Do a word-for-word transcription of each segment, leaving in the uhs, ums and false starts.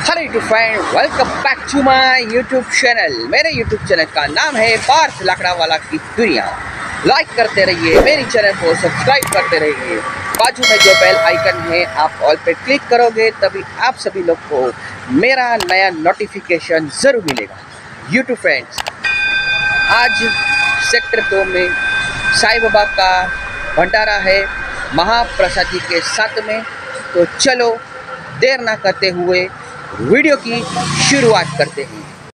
Hello YouTube friend, welcome back to my YouTube channel. मेरे YouTube channel का नाम है पार्थ लाकड़ा वाला की दुनिया। लाइक करते रहिए, मेरे चैनल को सब्सक्राइब करते रहिए। बाजू में जो बेल आइकन है आप ऑल पे क्लिक करोगे तभी आप सभी लोग को मेरा नया नोटिफिकेशन ज़रूर मिलेगा। यूट्यूब फ्रेंड्स, आज सेक्टर दो में साईं बाबा का भंडारा है महाप्रसादी के साथ में। तो चलो देर ना करते हुए वीडियो की शुरुआत करते हैं।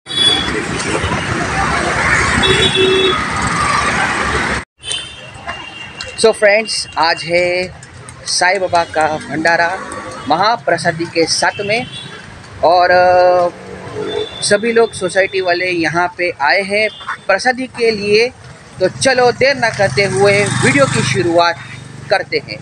सो फ्रेंड्स, आज है साईं बाबा का भंडारा महाप्रसादी के साथ में और सभी लोग सोसाइटी वाले यहाँ पे आए हैं प्रसादी के लिए। तो चलो देर ना करते हुए वीडियो की शुरुआत करते हैं।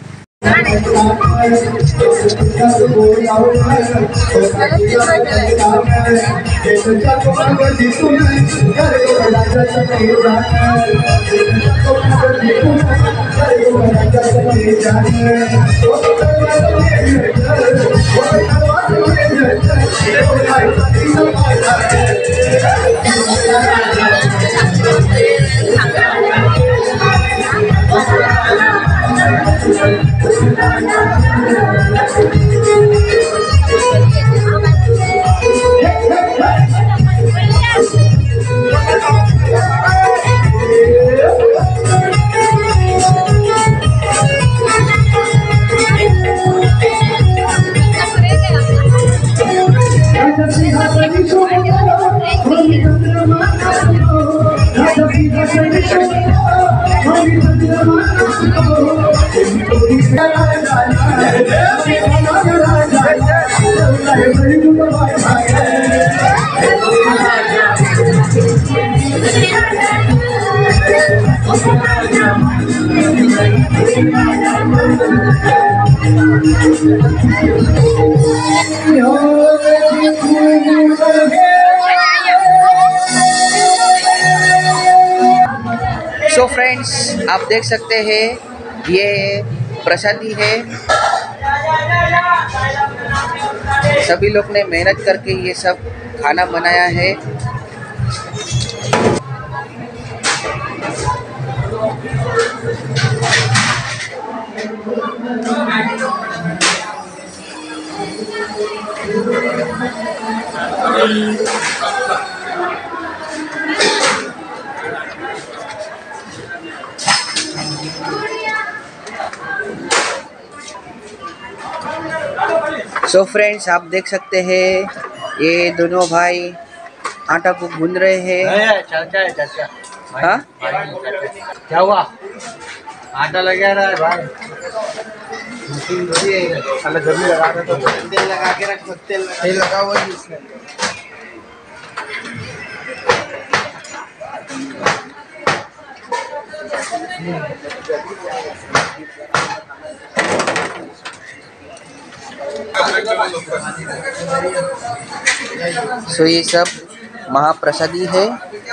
सो फ्रेंड्स, आप देख सकते हैं ये प्रसादी है। सभी लोग ने मेहनत करके ये सब खाना बनाया है। सो फ्रेंड्स, आप देख सकते हैं ये दोनों भाई आटा को गूंद रहे हैं। चाचा है चाचा। हाँ, क्या हुआ? आटा लगा रहा है भाई। मशीन थोड़ी है, साला जब भी लगा रहे तो तेल लगा के रख। तेल तेल लगा हुआ है इसमें। सो ये सब महाप्रसादी है।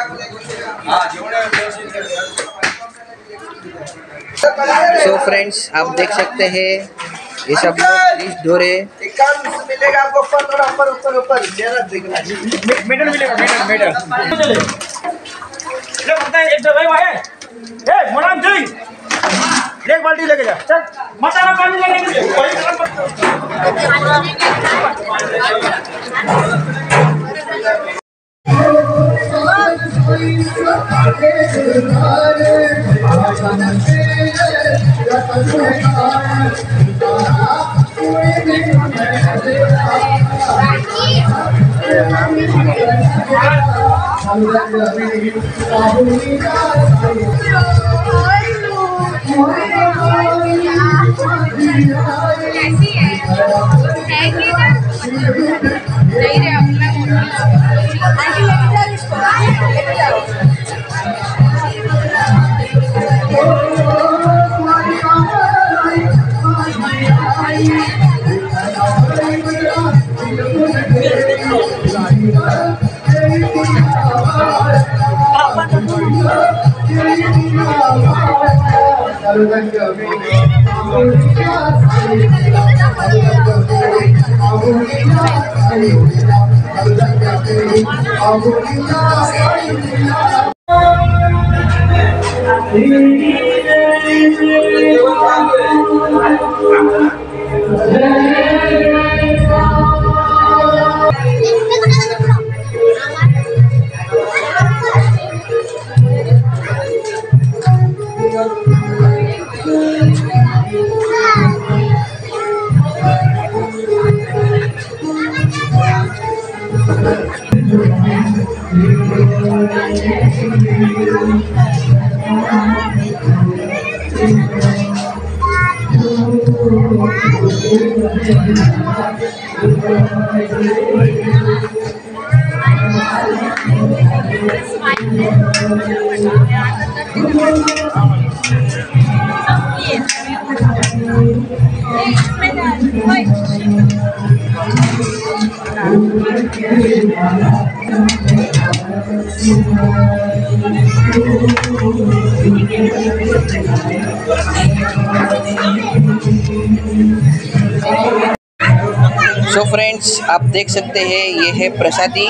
सो फ्रेंड्स, आप देख सकते हैं ये सब लोग डिश धो रहे। मिलेगा आपको ऊपर ऊपर ऊपर ऊपर मेडल मिलेगा। मेडल मेडल ये पता है एक जगह है। ए मोराम जी, एक बाल्टी लेके जा। चल मसाला पानी लेके कैसी है? है कि ना? नहीं रे, अपना आगे लेके जाओ इसको, लेके जाओ। सो फ्रेंड्स, आप देख सकते हैं ये है प्रसादी।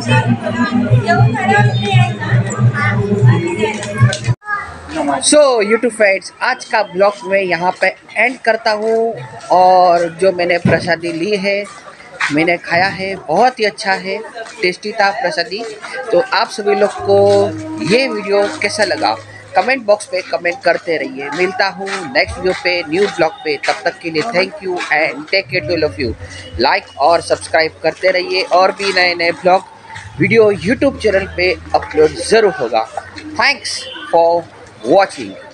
सो यूट्यूब फ्रेंड्स, आज का ब्लॉग मैं यहाँ पे एंड करता हूँ। और जो मैंने प्रसादी ली है, मैंने खाया है, बहुत ही अच्छा है, टेस्टी था प्रसादी। तो आप सभी लोग को ये वीडियो कैसा लगा कमेंट बॉक्स पे कमेंट करते रहिए। मिलता हूँ नेक्स्ट वीडियो पे, न्यू ब्लॉग पे। तब तक के लिए thank you and take care to love you. Like और सब्सक्राइब करते रहिए, और भी नए नए ब्लॉग वीडियो यूट्यूब चैनल पे अपलोड ज़रूर होगा। Thanks for watching.